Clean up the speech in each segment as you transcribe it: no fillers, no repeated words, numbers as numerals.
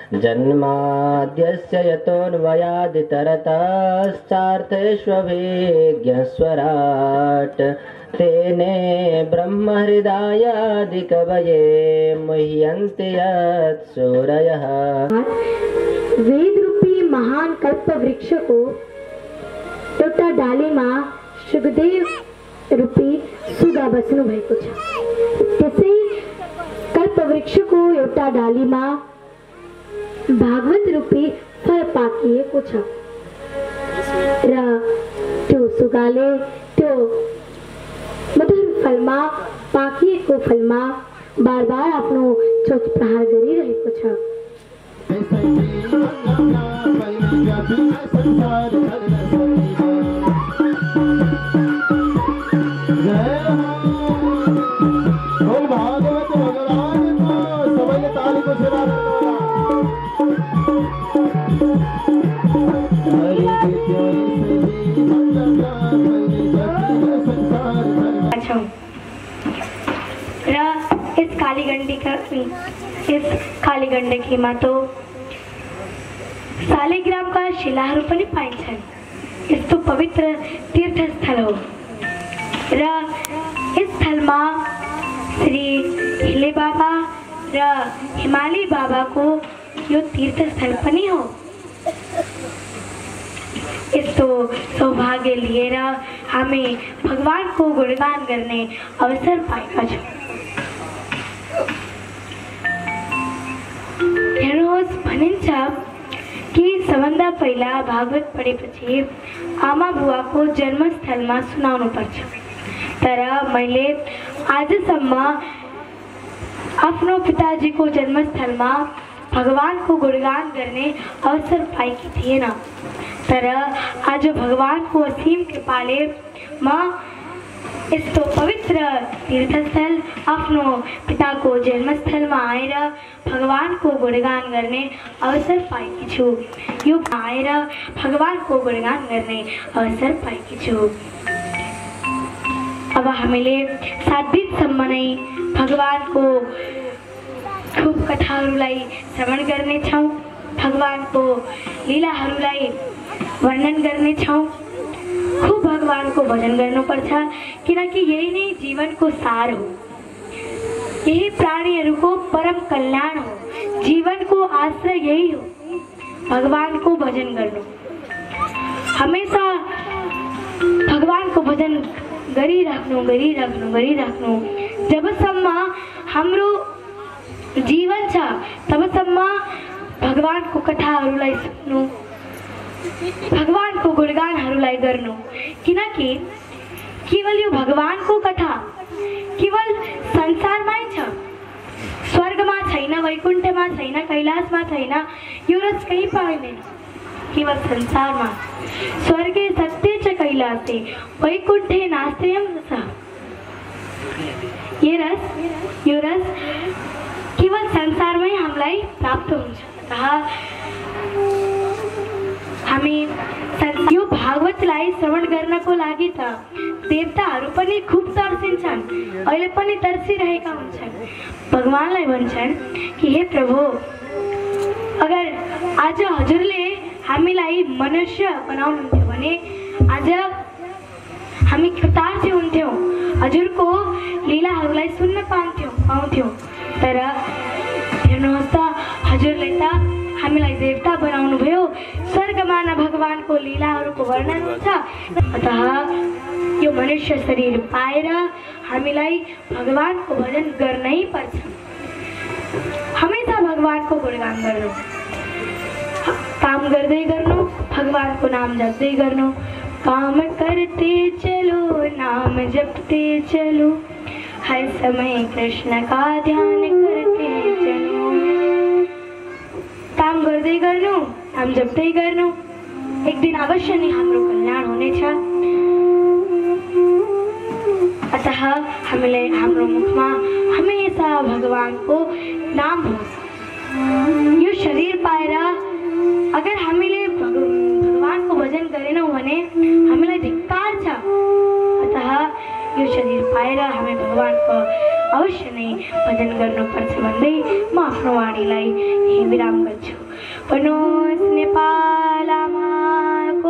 जन्माद्यस्य यतोऽन्वयादितरतश्चार्थेष्वभिज्ञस्वराट् तेने ब्रह्महृदायादिकवये मुह्यन्ति यत्सूरयः। वेद रूपी महान कल्प वृक्ष को एउटा डालीमा सुखदेव रूपी सुगा बस्नु भएको छ। त्यसै कल्प वृक्षको एउटा डालीमा भागवत रूपी फल पाकिएको छ र त्यो सुगाले त्यो मधुर फलमा पाकिएको फलमा बार बार आफ्नो चोच प्रहार गरिरहेको छ। इस काली गण्डकीमा तो शालिग्रामका शिलाहरू पनि पाइन्छन्। यस्तो पवित्र तीर्थस्थल हो र यस स्थलमा श्री हिले बाबा र हिमाली बाबाको यो तीर्थस्थल पनि हो। यस्तो सौभाग्य लिएर हामी भगवानको गुणगान गर्ने अवसर पाएका छौँ। हेर्नुहोस्, भनिन्छ कि सबभन्दा पहिला भागवत पढेपछि आमा बुवाको जन्मस्थलमा सुनाउनु पर्छ। तर मैले आजसम्म आफ्नो पिताजीको जन्मस्थलमा भगवानको गुणगान गर्ने अवसर पाएकी थिएन। तर आज भगवानको असीम कृपाले म यस्तो पवित्र तीर्थस्थल आफ्नो पिताको जन्मस्थलमा आएर भगवानको गुणगान गर्ने अवसर पाएकी छु। यो आएर भगवानको गुणगान गर्ने अवसर पाएकी छु। अब हामीले 7 दिनसम्म नै भगवानको खूब कथाहरूलाई श्रवण गर्नेछौँ, भगवानको लीलाहरूलाई वर्णन गर्नेछौँ। खूब भगवानको भजन गर्नुपर्छ, किनकि यही नै जीवनको सार हो। यही प्राणीहरूको परम कल्याण हो। जीवनको आश्रय यही हो, भगवानको भजन गर्नु। हमेशा भगवानको भजन गरिराख्नु गरिराख्नु गरिराख्नु। जबसम्म हाम्रो जीवन छ तबसम्म भगवानको कथाहरूलाई सुन्नु, भगवानको गुणगानहरूलाई गर्नु। किनकि केवल यो भगवानको कथा केवल संसारमै छ, स्वर्गमा छैन, वैकुण्ठमा छैन, कैलाशमा छैन। यो रस कहीँ पाइँदैन, केवल संसारमा। स्वर्गे सत्य च कैलासे वैकुण्ठे नास्त्ययं रसः। यो रस केवल संसारमै हामीलाई प्राप्त हुन्छ। हामी यो भागवतलाई श्रवण गर्नको लागि त देवताहरू पनि खूब तर्सिन्छन्, अहिले पनि तर्सिरहेका हुन्छन्। भगवानलाई भन्छन् कि हे प्रभु, अगर आज हजुरले हामीलाई मनुष्य बनाउनुहुन्थ्यो भने आज हामी कृतार्थ हुन्थ्यौँ, हजुरको लीलाहरूलाई सुन्न पाउँथ्यौँ। तर हेर्नुहोस् त, हजुरले त हामीलाई देवता बनाउनु भयो। स्वर्गमा न भगवानको लीलाहरूको वर्णन हुन्छ। अतः यो मनुष्य शरीर पाएर हामीलाई भगवानको भजन गर्नै पर्छ। हमेशा भगवानको गुणगान गर्नु, काम गर्दै गर्नु, भगवानको नाम जप्दै गर्नु। काम करते चलो, नाम जपते चलो, हर समय कृष्ण का ध्यान करते चलो। काम गर्दै गर्नु, नाम जप्दै गर्नु, एक दिन अवश्य नै हाम्रो कल्याण हुनेछ। अतः हामीलाई हाम्रो मुखमा हमेशा भगवानको नाम होस्। यो शरीर पाएर अगर हामीले भगवानको भजन गरेनौँ भने हामीलाई धिक्कार छ। अतः यो शरीर पाएर हामी भगवानको अवश्य नै भजन गर्नुपर्छ भन्दै म आफ्नो वाणीलाई यही विराम गर्छु। बनोस् नेपाल आमाको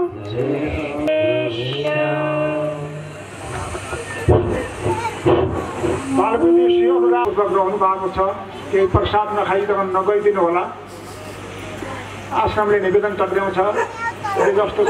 बालकृष्ण अनुराग गर्नु भएको छ, केही प्रसाद नगइदिनु होला। आश्रमले निवेदन टक्राउँछ जस्तो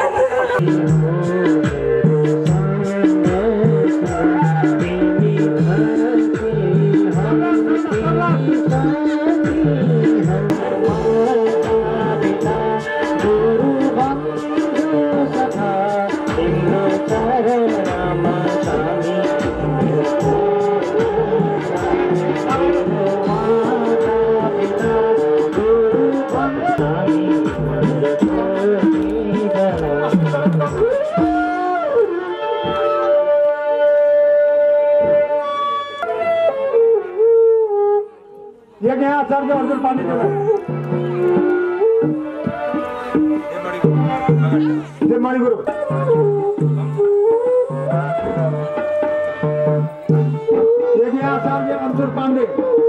आचार्य अर्जुन पाण्डेज्यूलाई मणिगुरु आचार्य अर्जुन पाण्डे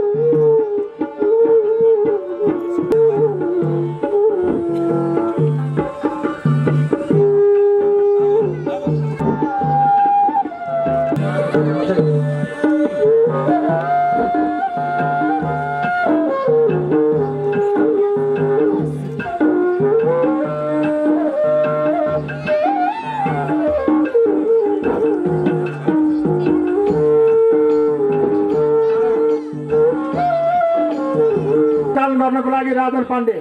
गर्नको लागि राजन पाण्डे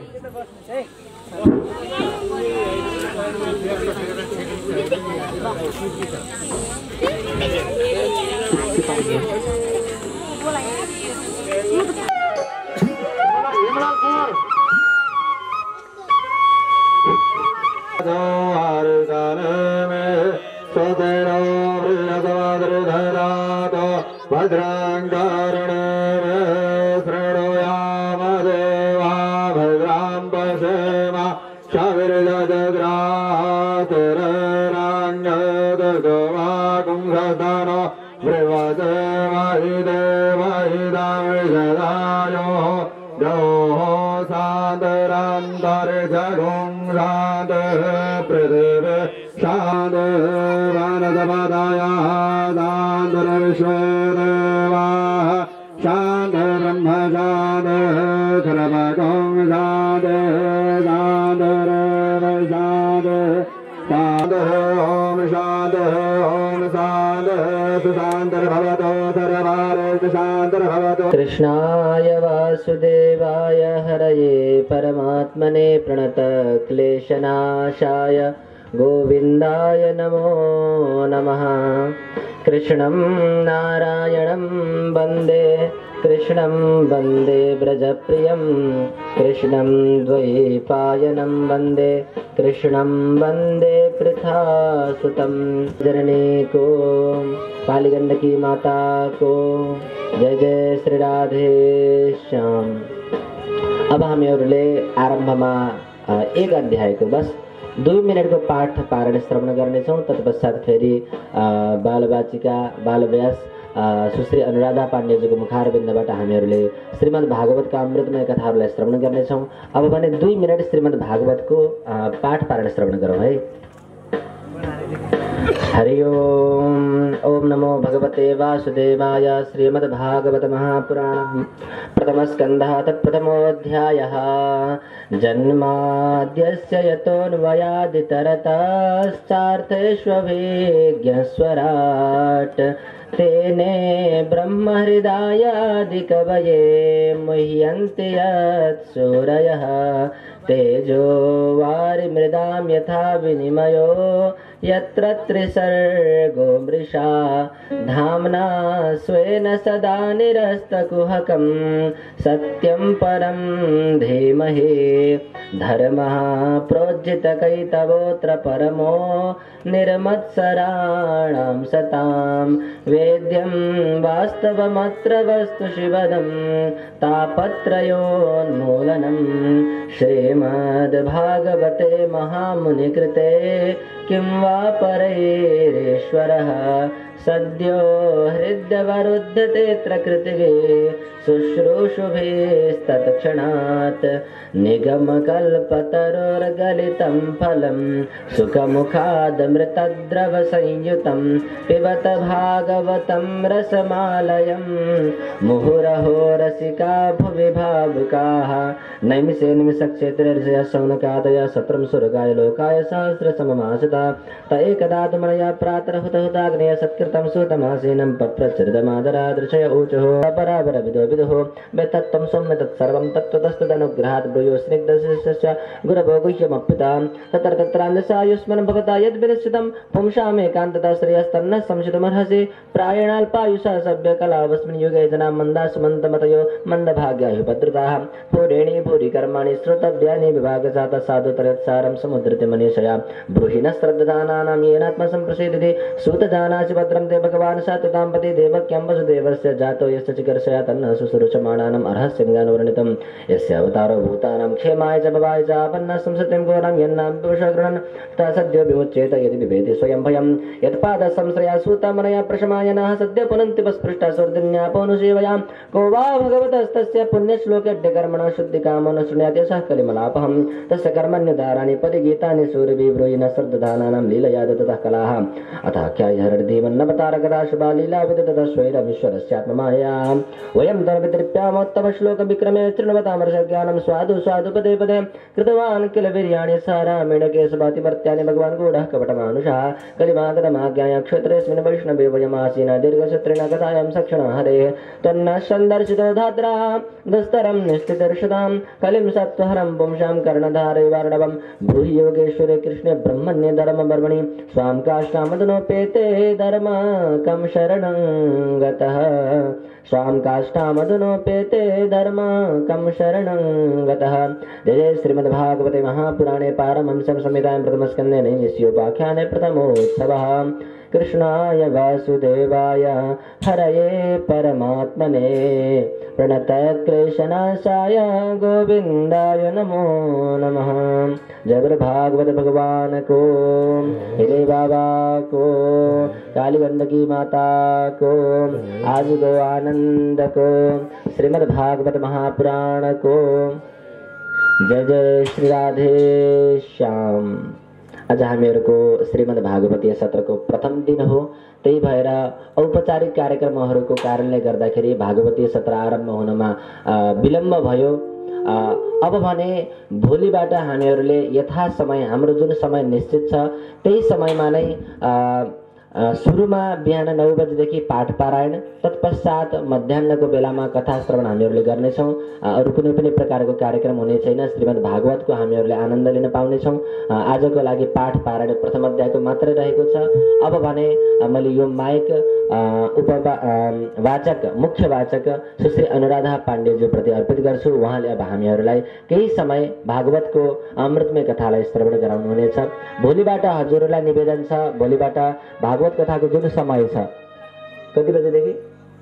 कृष्णाय वासुदेवाय हरये परमात्मने प्रणतक्लेशनाशाय गोविन्दाय नमो नमः। कृष्णं नारायणं वन्दे कृष्णं वन्दे व्रजप्रियं कृष्णं द्वैपायनं वन्दे कृष्णं वन्दे पृथासुतं। जननी को कालीगण्डकी माता को जय जय श्री राधे श्याम। अब हामीहरूले आरम्भमा एक अध्यायको बस 2 मिनटको पाठ पारण श्रवण गर्नेछौँ। तत्पश्चात फेरि बालबाचिका बालव्यास सुश्री अनुराधा पाण्डेजीको मुखारविन्दबाट हामीहरूले श्रीमद् भागवतका अमृतमय कथाहरूलाई श्रवण गर्नेछौँ। अब भने 2 मिनट श्रीमद् भागवतको पाठ पारण श्रवण गरौँ है। हरि ओम। ओम नमो भगवते वासुदेवाय। श्रीमद्भागवत महापुराण प्रथम स्कंधः तत्प्रथमोऽध्यायः। जन्माद्यस्य यतोऽन्वयादितरतश्चार्थेष्वभिज्ञस्वराट् तेने ब्रह्महृदायादिकवये मुह्यन्ति यत्सूरयः। तेजो वारिमृदां यथा विनिमयो यत्र त्रिसर्गो मृषा धाम्ना स्वेन सदा निरस्तकुहकं सत्यं परं धीमहि। धर्मः प्रोज्झितकैतवोऽत्र परमो निर्मत्सराणां सतां वेद्यं वास्तवमत्र वस्तु शिवदं तापत्रयोन्मूलनं। श्रीमद्भागवते महामुनिकृते किं वा परैरेश्वरः सद्यो हृदयवरुध्यते पृथिवी शुश्रूषुभिस्तत्क्षणात् निगमकल्पतरोर्गलितं फलं सुखमुखादमृतद्रवसंयुतं पिबत भागवतं रसमालयं मुहुरहो रसिका भुवि भावुकाः नैमिषे निमिषक्षेत्रे शौनकादय सत्रं सुरगाय लोकाय सहस्रसममासता त एकदा तु मया प्रातरहुतहुताग्नेय सत्कृतं सुतमासीनं पप्रचरितमादरादृशय ऊचुः अपरापरविदो विदुः वेत्तत्त्वं सौम्यतत्सर्वं तत्त्वतस्तदनुग्रहात् ब्रूयो स्निग्धशिष्यस्य गुरवो गुह्यमप्युतां तत्र तत्रान्यसायुष्मन् भवता यद्विनिश्चितं पुंसामेकान्तता श्रेयस्तन्न संशितुमर्हसि प्रायेणाल्पायुषा सभ्यकलावस्मिन् युगे जना मन्दासुमन्तमतयो मन्दभाग्यायुपद्रुताः पूरेणी भूरि कर्माणि श्रोतव्यानि विभागजातः साधुतरत्सारं समुद्रते मनीषया ब्रूहि न श्रद्धानानां येनात्मसम्प्रसीदति सूतजानासि भद्रं ते भगवान् सततां पति देवक्यं वसुदेवस्य जातो यस्य चिकीर्षया तन्न शुश्रूषमाणानाम् अर्हस्यङ्गानुवर्णितं यस्य अवतारो भूतानां क्षेमाय च भवाय च आपन्नः संसृतिं घोरं यन्नाम विवशगृह्णन् तथा सद्यो विमुच्येत यदि बिभेति स्वयं भयं यत्पादसंश्रया सूतमनया प्रशमायनः सद्यो पुनन्ति स्पृष्टा स्वर्दिन्यापोनुसेवयां को वा भगवतस्तस्य पुण्यश्लोकड्यकर्मणः शुद्धिकामो न शृणुयात् सः कलिमलापहं तस्य कर्मण्यदाराणि परिगीतानि सूर्यविब्रूहिणः श्रद्धानानां लीलया दत्ततः कलाः अथाख्यायहरदीवन्नवतारकथा शुभा लीला विदततः स्वैरमीश्वरस्यात्ममायया वयं तर्पितृप्यामोत्तमश्लोकविक्रमे तृणवतामर्षज्ञानं स्वादु स्वादु पदे पदे कृतवान् किल वीर्याणि सारामेण केशवातिमर्त्यानि भगवान् गूढः कपटमानुषः कलिमागतमाज्ञाय क्षेत्रेऽस्मिन् वैष्णवे वयमासीन दीर्घसत्रेण कथायां सक्षणः हरेः त्वन्नः सन्दर्शितो धात्रा दुस्तरं निष्ठितर्षदां कलिं सत्त्वहरं पुंसां कर्णधारे वार्णवं ब्रूहि योगेश्वरे कृष्णे ब्रह्मण्ये धर्मबर्मणि स्वां काष्ठामदनोपेते धर्म कं शरणं गतः स्वां काष्ठामदनोपेते धर्म कं शरणं गतः जय जय श्रीमद्भागवते महापुराणे पारमहंस्यां संहितायां प्रथमस्कन्धे नैमिषोपाख्याने प्रथमोत्सवः कृष्णाय वासुदेवाय हरये परमात्मने प्रणतक्लेशनाशाय गोविन्दाय नमो नमः। जय भागवत भगवान को, हिरे बाबा को, काली गंडकी माता को, आज गो आनंद को, श्रीमद् भागवत महापुराण को। जय जय श्री राधे श्याम। आज हामीहरूको श्रीमद् भागवतीय सत्रको प्रथम दिन हो, त्यही भएर औपचारिक कार्यक्रमहरूको कारणले गर्दाखेरि भागवतीय सत्र आरम्भ हुनमा विलम्ब भयो। अब भने भोलिबाट हामीहरूले यथा समय हाम्रो जुन समय निश्चित छ त्यही समयमा नै सुरुमा बिहान 9 बजेदेखि पाठ पारायण, तत्पश्चात मध्याह्नको बेलामा कथा श्रवण हामीहरूले गर्नेछौँ। अरू कुनै पनि प्रकारको कार्यक्रम हुने छैन। श्रीमद् भागवतको हामीहरूले आनन्द लिन पाउनेछौँ। आजको लागि पाठ पारायण प्रथम अध्यायको मात्रै रहेको छ। अब भने मैले यो माइक वाचक मुख्य वाचक सुश्री अनुराधा पाण्डेज्यूप्रति अर्पित गर्छु। उहाँले अब हामीहरूलाई केही समय भागवतको अमृतमय कथालाई श्रवण गराउनुहुनेछ। भोलिबाट हजुरहरूलाई निवेदन छ, भोलिबाट भागवत कथाको जुन समय छ कति बजेदेखि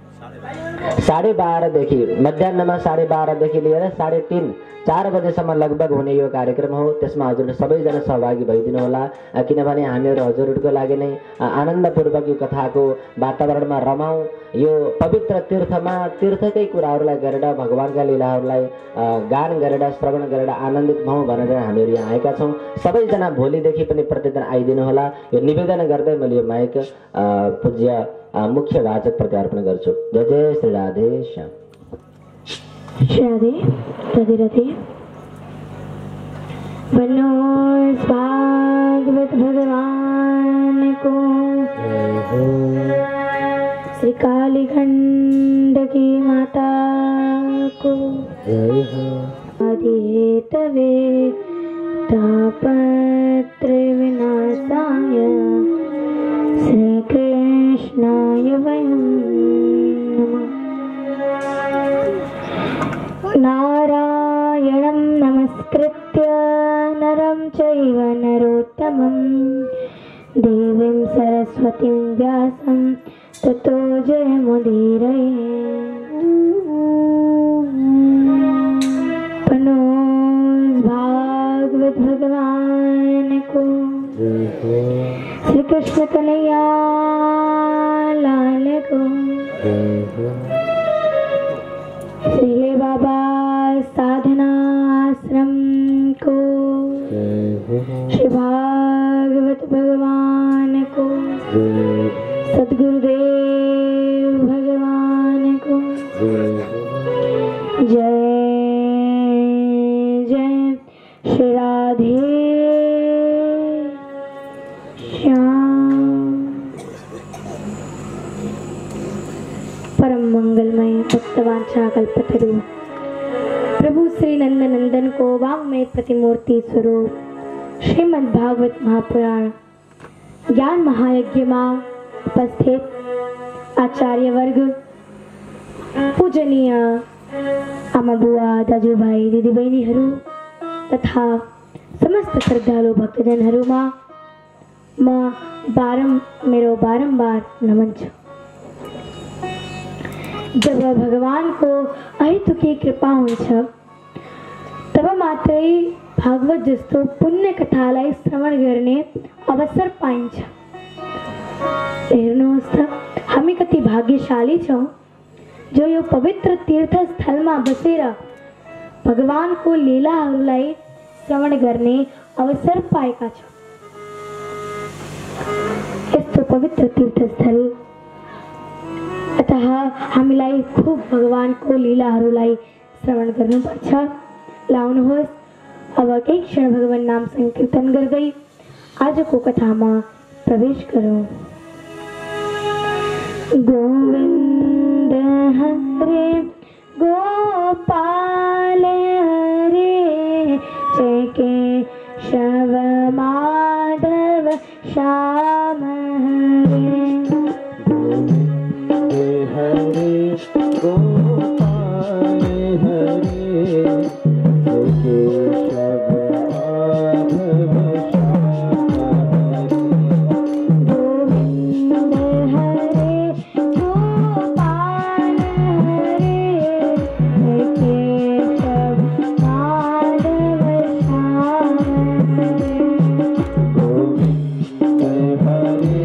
12:30 देखि मध्याहमा 12:30 देखि लिएर 3:30 4 बजेसम्म लगभग हुने यो कार्यक्रम हो। त्यसमा हजुरहरू सबैजना सहभागी भइदिनु होला, किनभने हामीहरू हजुरहरूको लागि नै आनन्दपूर्वक यो कथाको वातावरणमा रमाउँ। यो पवित्र तीर्थमा तीर्थकै कुराहरूलाई गरेर भगवानका लीलाहरूलाई गान गरेर श्रवण गरेर आनन्दित हौँ भनेर हामीहरू यहाँ आएका छौँ। सबैजना भोलिदेखि पनि प्रतिदिन आइदिनु होला। यो निवेदन गर्दै मैले यो माइक पूज्य मुख्य वाचक प्रति अर्पण गर्छु। जय जय श्री राधे श्याम। राधे राधे राधे। बोलो भागवत भगवान को, श्री काली गंडकी माता को, आदितवे तापत्र विनाशाय श्री कृष्णाय वयं नमः। नारायणं नमस्कृत्य नरं चैव नरोत्तमं देवीं सरस्वतीं व्यासं ततो जयमुदीरये। पनो भागवत भगवान को, श्री कृष्ण कन्हैया श्री बाबा साधना आश्रम को, श्री भागवत भगवान को, सद्गुरुदेव भगवान को जय जय। श्री राधे श्याम। परम मंगलमय भक्तवांछा कल्पतरु प्रभु श्री नंद नंदन को वांग्मय प्रतिमूर्ति स्वरूप श्रीमद् भागवत महापुराण ज्ञान महायज्ञ में उपस्थित आचार्य वर्ग, पूजनीय आमा बुआ, दाजुभाई, दिदी बहिनीहरू तथा समस्त श्रद्धालु भक्तजनहरूमा मेरो बारंबार नमन छ। जब भगवान को अहेतुकी कृपा हुन्छ तब मात्रै भागवत जस्तो पुण्य कथालाई श्रवण गर्ने अवसर पाइन्छ। हेर्नुहोस् त हामी कति भाग्यशाली छौं जो यो पवित्र तीर्थ स्थलमा बसेर भगवानको लीलाहरूलाई श्रवण गर्ने अवसर पाएका छौं। यस्तो पवित्र तीर्थस्थल, अतः हामीलाई खूब भगवानको लीलाहरूलाई श्रवण गर्नुपर्छ। लाउनुहोस्, अब केही क्षण भगवान नाम संकीर्तन गर्दै आजको कथामा प्रवेश गरौँ। गोविंद हरे गोपाल हरे, जय केशव माधव श्याम हरे। हरे गोपाल हरे, केशव माधव गोविंद हरे गोपाल हरे, केशव माधव श्याम हरे। गोविंद हरे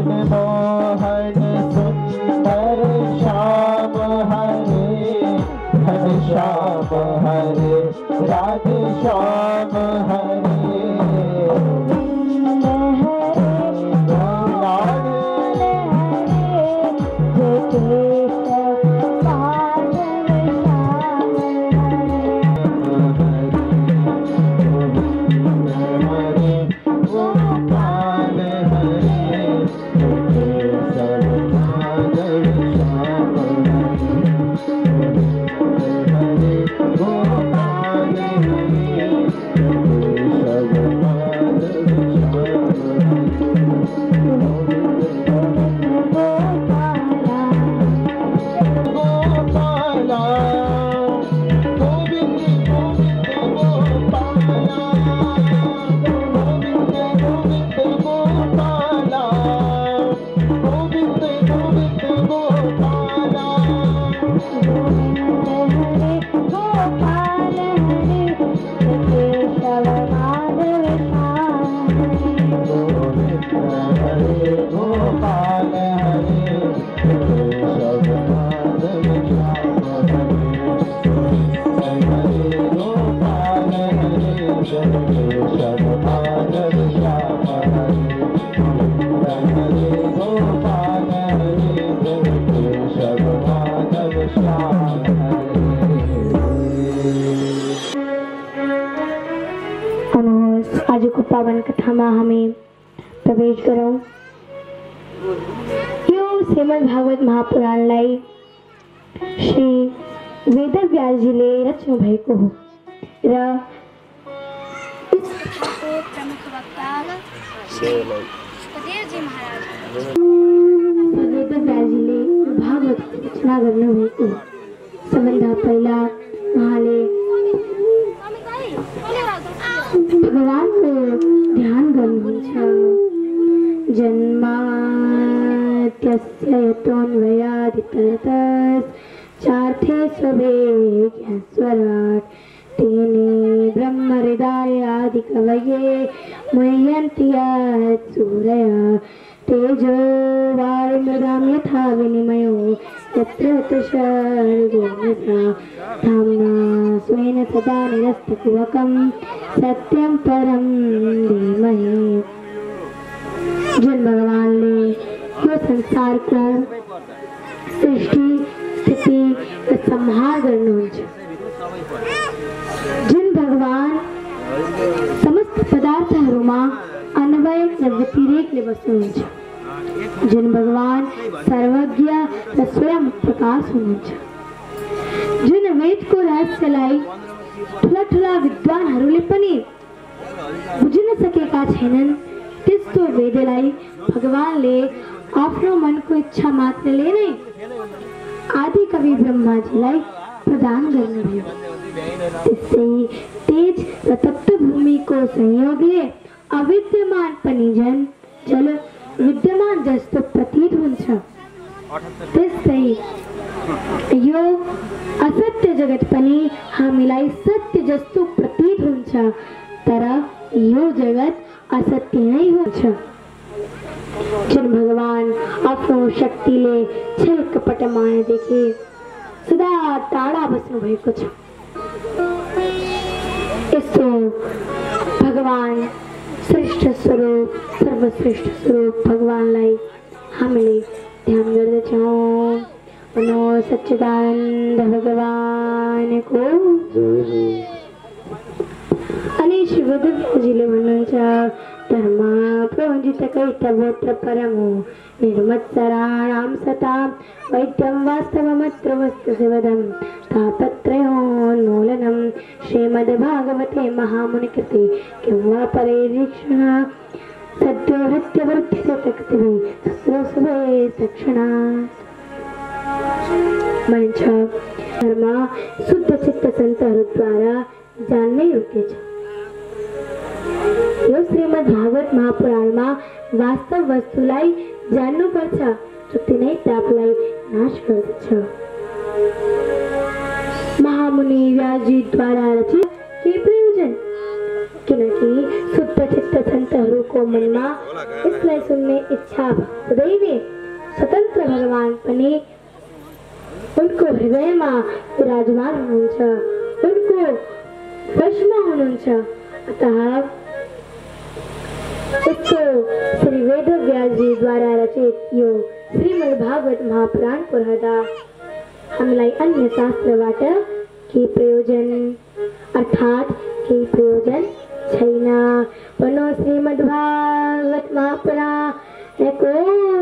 मनमोहन सुंदर श्याम हरे घनश्याम हरे राधे श्याम हरे आज को पावन कथा में हमें प्रवेश करो। यो श्रीमद् भागवत महापुराण लाई श्री वेदव्यास जी ले रचना भएको हो र प्रमुख वक्ता श्री सुखदेव जी महाराज वेदव्यास जी ले भागवत रचना गर्नु भएको हो। सबैभन्दा पहिला उहाँले भगवानको ध्यान गर्नुहुन्छ। जन्माद्यस्य यतोऽन्वयादितरतश्चार्थे स्वराट् तेने ब्रह्म हृदयादिकवये मुह्यन्ति यत्सूरयः तेजो वायुर्मृदां यथा विनिमयो यत्र तुषारो धाम्ना स्वेन सदा निरस्तकुहकं सत्यं परं धीमहि। जिन भगवान ने यो संसार को सृष्टि स्थिति र संहार गर्नुहुन्छ, जिन भगवान समस्त पदार्थहरूमा अन्वय र व्यतिरेकले बस्नुहुन्छ, जिन भगवान सर्वज्ञ र स्वयं प्रकाश हुनुहुन्छ, जुन वेदको रहस्यलाई ठुला ठुला विद्वानहरूले पनि बुझ्न सकेका छैनन्, त्यस्तो वेदलाई भगवानले आफ्नो मनको इच्छा मात्रले नै आदि कवि ब्रह्माजीलाई प्रदान गर्नुभयो। त्यसै तेज र तप्त भूमिको संयोगले अविद्यमान पनि जल विद्यमान जस्तो प्रतीत हुन्छ। त्यस्तै यो असत्य जगत पनि हामीलाई सत्य जस्तो प्रतीत हुन्छ, तर यो जगत असत्य नै हुन्छ। जुन भगवान आफ्नो शक्तिले छल कपट मायादेखि सदा टाढा बस्नु भएको छ, यस्तो भगवान श्रेष्ठ स्वरूप सर्वश्रेष्ठ स्वरूप भगवानलाई हामीले ध्यान गर्दछौँ। मनो सच्चिदानन्द भगवानको अनि श्री वेदव्यासजीले भन्नुहुन्छ, धर्म प्रोजित कैतवोत्र परमो निर्मत्सराणां सता वैद्यं वास्तवमत्र वस्तुशिवदं तापत्रयोन्मूलनं श्रीमद्भागवते महामुनिकृते किं वा परिरीक्षणा सद्यो हत्यवर्ध्यते तक्तिभिः शुश्रूषवे तत्क्षणात्। मानिन्छ धर्म शुद्ध चित्त सन्तहरूद्वारा जान्नै योग्य छ। यो श्रीमद् भागवत महापुराणमा वास्तव वस्तुलाई जान्नुपर्छ, जो तिनै तापलाई नाश गर्दछ। महामुनि व्यासजीद्वारा रचित के प्रयोजन किनकि शुद्ध चित्त सन्तहरूको मनमा यसलाई सुन्ने इच्छा हुँदैले स्वतन्त्र भगवान पनि उनको हृदयमा विराजमान हुनुहुन्छ, उनको वशमा हुनुहुन्छ। अतः यस्तो श्री वेदव्यासजीद्वारा रचित यो श्रीमद्भागवत महापुराणको रहँदा हामीलाई अन्य शास्त्रबाट केही प्रयोजन अर्थात् केही प्रयोजन छैन। भनौँ श्रीमद्भागवत महापुराणको।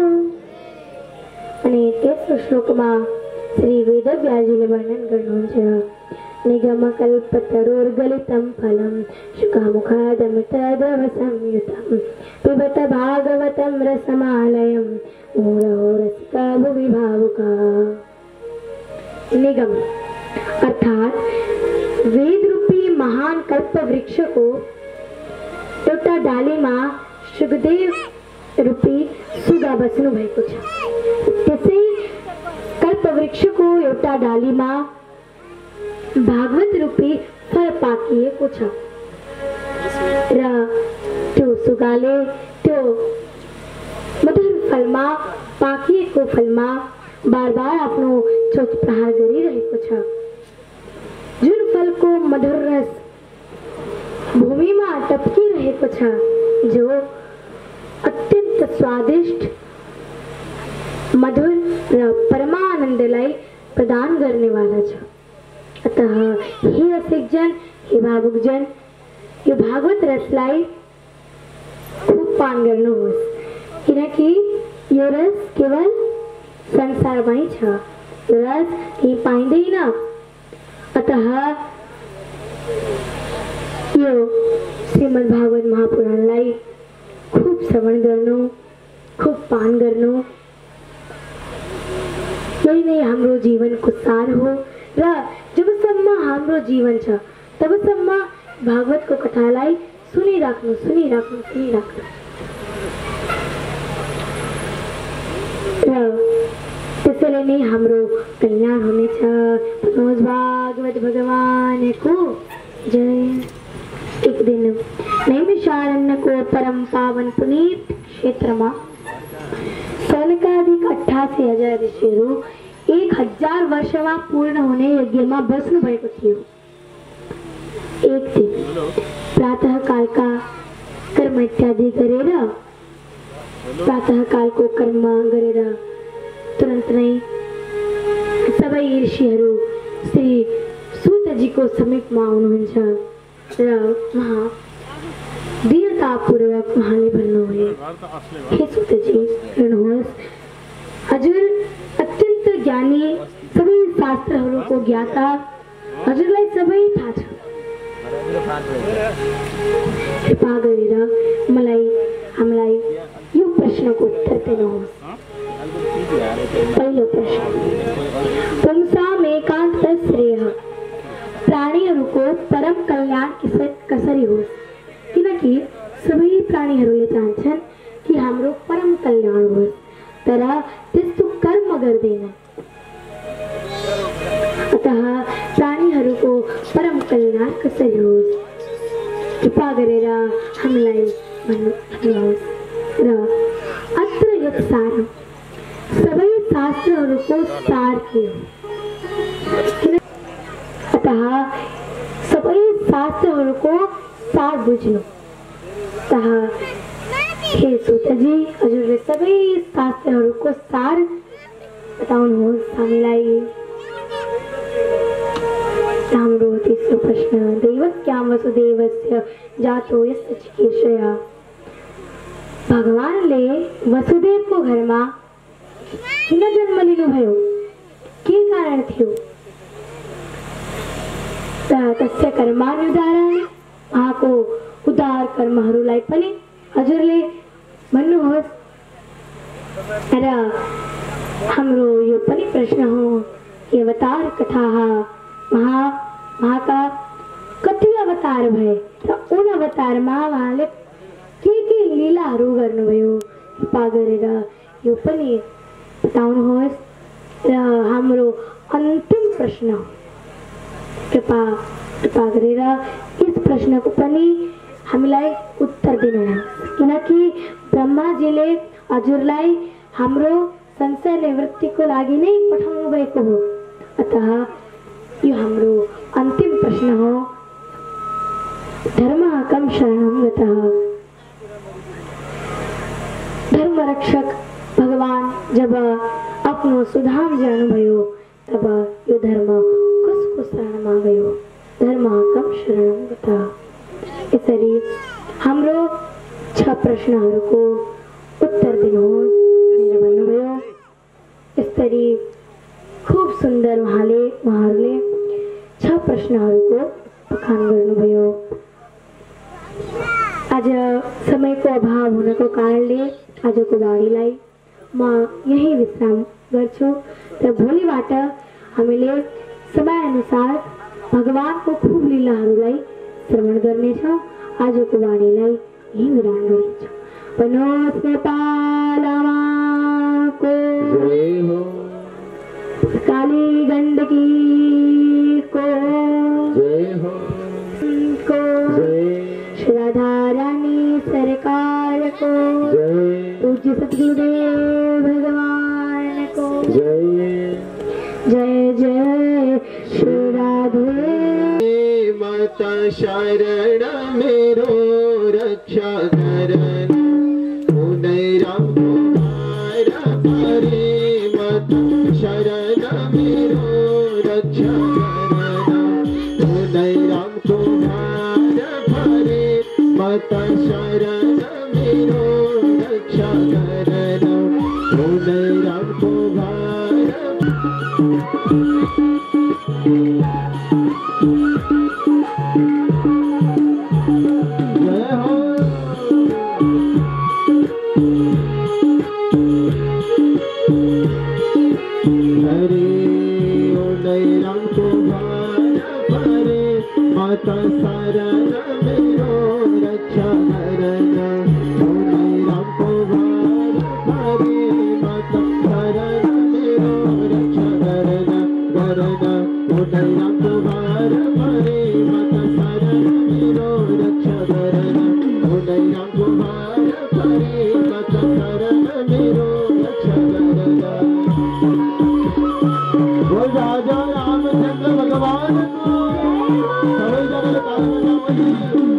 अनि तेस्रो श्लोकमा श्री वेदव्यासजीले वर्णन गर्नुहुन्छ, निगमकल्पतरोर्गलितं फलं शुकामुखादमृतद्रव संयुतं पिबत भागवतं रसमालयं मुहुरहो रसिका भुवि भावुकाः। निगम अर्थात वेद रूपी महान कल्प वृक्ष को एउटा डालीमा सुखदेव रूपी सुगा बस्नु भएको छ। त्यसै कल्प वृक्षको एउटा डालीमा भागवत रूपी फल पाकिएको छ र त्यो सुगाले त्यो मधुर फलमा पाकिएको फलमा बार बार आफ्नो चोच प्रहार गरिरहेको छ। जुन फलको मधुर रस भूमिमा टपकिरहेको छ, जो अत्यन्त स्वादिष्ट मधुर र परमानन्दलाई प्रदान गर्नेवाला छ। अतः हे रसिकजन, हे भावुकजन, यो भागवत रसलाई खूब पान गर्नुहोस्, किनकि यो रस केवल संसारमै छ, यो रस कहीँ पाइँदैन। अतः यो श्रीमद्भागवत महापुराणलाई खूब श्रवण गर्नु, खूब पान गर्नु, यही नै हाम्रो जीवनको सार हो। र जबसम्म हाम्रो जीवन छ तबसम्म भागवतको कथालाई सुनिराख्नु, सुनिराख्नु, सुनिराख्नु। र त्यसैले नै हाम्रो कल्याण हुनेछ। मनोज भागवत भगवानको जय। एक दिन नैमिषारण्यको परम पावन पुनीत क्षेत्रमा सनकादिक 88,000 ऋषिहरू 1000 वर्षमा पूर्ण हुने यज्ञमा बस्नु भएको थियो। एक दिन प्रातः कालका कर्म इत्यादि गरेर, प्रातः कालको कर्म गरेर तुरन्त नै सबै ऋषिहरू श्री सूतजीको समीपमा आउनुहुन्छ र उहाँ दीनतापूर्वक उहाँले भन्नुभयो, हे सूतजी, हेर्नुहोस्, हजुर अत्यन्त ज्ञानी, सबै शास्त्रहरूको ज्ञाता, हजुरलाई सबै थाहा छ। कृपा गरेर हामीलाई यो प्रश्नको उत्तर दिनुहोस्। पहिलो प्रश्न, पुंसाम एकान्त श्रेय, प्राणीहरूको परम कल्याण कसरी होस्? किनकि सबै प्राणीहरूले चाहन्छन् कि हाम्रो परम कल्याण होस्, तर त्यस्तो कर्म गर्दैन। अतः प्राणीहरूको परम कल्याण कसरी होस्? कृपा गरेर हामीलाई भन्नुहोस्। र अत्र यत सारम, सबै शास्त्रहरूको सार के हो? अतः सबै शास्त्रहरूको सार बुझ्नु। अतः हे सूतजी, हजुरले सबै शास्त्रहरूको सार बताउनुहोस् हामीलाई। हाम्रो तेस्रो प्रश्न, दैवक्यां वसुदेवस्य जातो यस्य चिकीर्षया, भगवानले वसुदेवको घरमा किन जन्म लिनुभयो? के कारण थियो? तस्य कर्मानुदारण, उहाँको उदार कर्महरूलाई पनि हजुरले भन्नुहोस्। र हाम्रो यो पनि प्रश्न हो कि अवतार कथाः, उहाँका कति अवतार भए र उन अवतारमा उहाँले के लीलाहरू गर्नुभयो? कृपा गरेर यो पनि बताउनुहोस्। र हाम्रो अन्तिम प्रश्न, कृपा गरेर यस प्रश्नको पनि हामीलाई उत्तर दिनुहोस्, किनकि ब्रह्माजीले हजुरलाई हाम्रो संशय निवृत्तिको लागि नै पठाउनु भएको हो। अतः यो हाम्रो अन्तिम प्रश्न हो, धर्मः कं शरणं गतः। धर्मरक्षक भगवान जब आफ्नो सुधाम जानुभयो तब यो धर्म कसको शरणमा गयो? धर्मः कं शरणं गतः। यसरी हाम्रो 6 प्रश्नहरूको उत्तर दिनुहोस् भनेर भन्नुभयो। यसरी खूब सुन्दर उहाँहरूले 6 प्रश्नहरूको बखान गर्नुभयो। आज समयको अभाव हुनको कारणले आजको वाणीलाई म यही विश्राम गर्छु र भोलिबाट हामीले समयअनुसार भगवानको खूब लीलाहरूलाई श्रवण गर्नेछौँ। आजको वाणीलाई यही विराम गरिन्छौँ। बनोस् नेपालमा को जय हो, काली गण्डकी को जय हो, को जय, श्री राधा रानी सरकार को जय, पूज्य सद्गुरुदेव भगवान को जय। जय जय श्री राधे। माता शरण मेरो रक्षा करन, उदय राम कुमार हरे। माता शरण मेरो रक्षा करन, उदय राम कुमार हरे। माता शरण मेरो रक्षा करन, उदय राम कुमार। जय हो, हरे उदय राम कुमार हरे। माता शरण मेरो रक्षा करन, उदय राम कुमार हरे। माता शरण मेरो रक्षा करन, उदय राम कुमार हरे। माता शरण मेरो रक्षा करन, उदय राम कुमार हरे। माता शरण मेरो रक्षा करन। बोल राजा रामचंद्र भगवान को सभी जगह ताल बजाओ।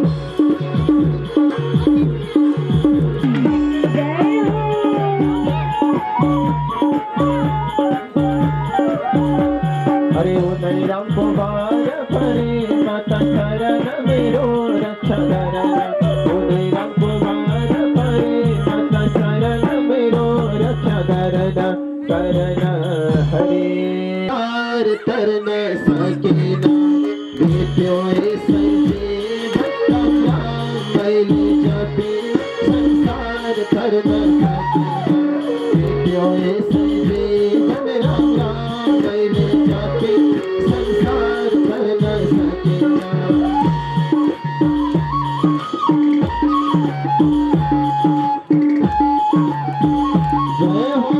हरे उदय राम कुमार हरे। माता शरण मेरो रक्षा करन, उदय राम कुमार हरे। माता शरण मेरो रक्षा करन हरे। तरन सकेना विद्योए संजीव मैली जपी संसार तरन सकेना विद्योए संजीव राम राम मैली जपी संसार तरन सकेना। जय हो,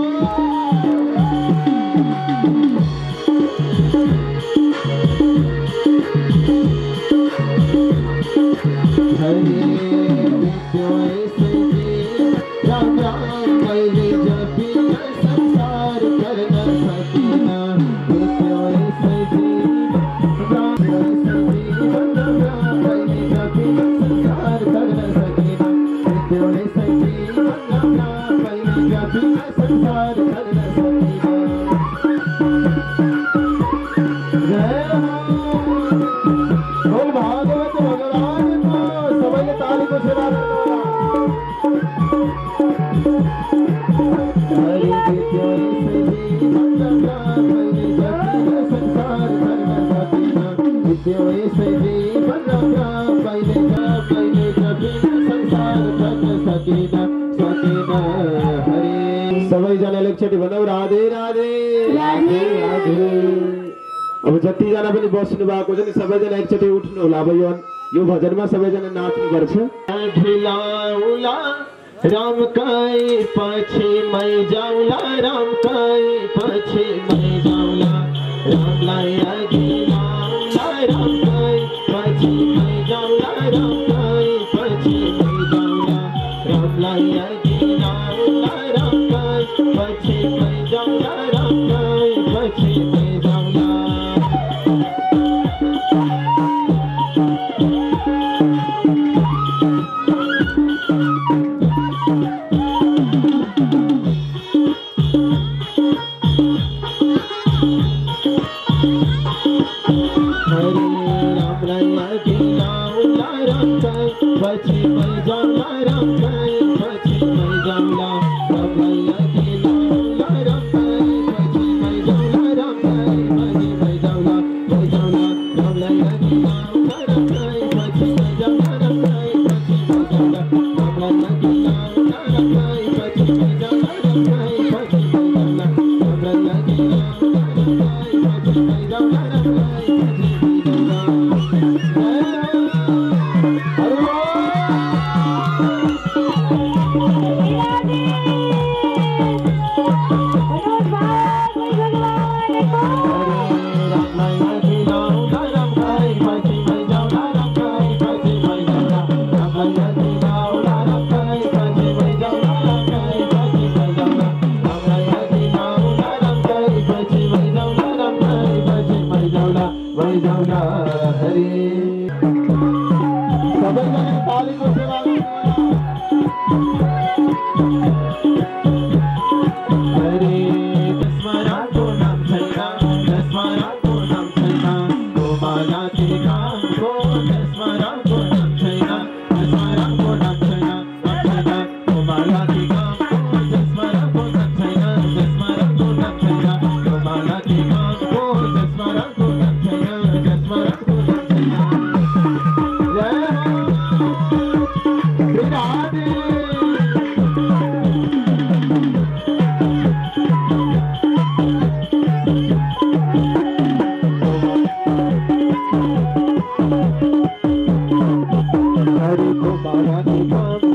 हरे विद्योए संजीव राम राम मैली जपी संसार तरन सकेना। विद्योए संजीव राम राम मैली जपी संसार तरन सकेना। विद्योए संजीव राम राम मैली जपी संसार तरन सकेना। जय हो, बोल भागवत भगवान को सबले ताली को सुना। हरे विद्योए संजीव राम राम मैली जपी संसार तरन सकेना। विद्योए संजीव राम राम मैली जपी संसार तरन सकेना। हरे सबै जनाले एकचोटि भनौँ राधे राधे राधे राधे। अब जतिजना पनि बस्नु भएको छ नि सबैजना एकचोटि उठ्नु होला। अब यो भजनमा सबैजना नाच्नुपर्छ। ढिलाउला राम कै पछि मै जाउला, राम कै पछि मै जाउला। रामलाई अघि लाउला, राम कै पछि मै जाउला, राम कै Hare Gopala Gopala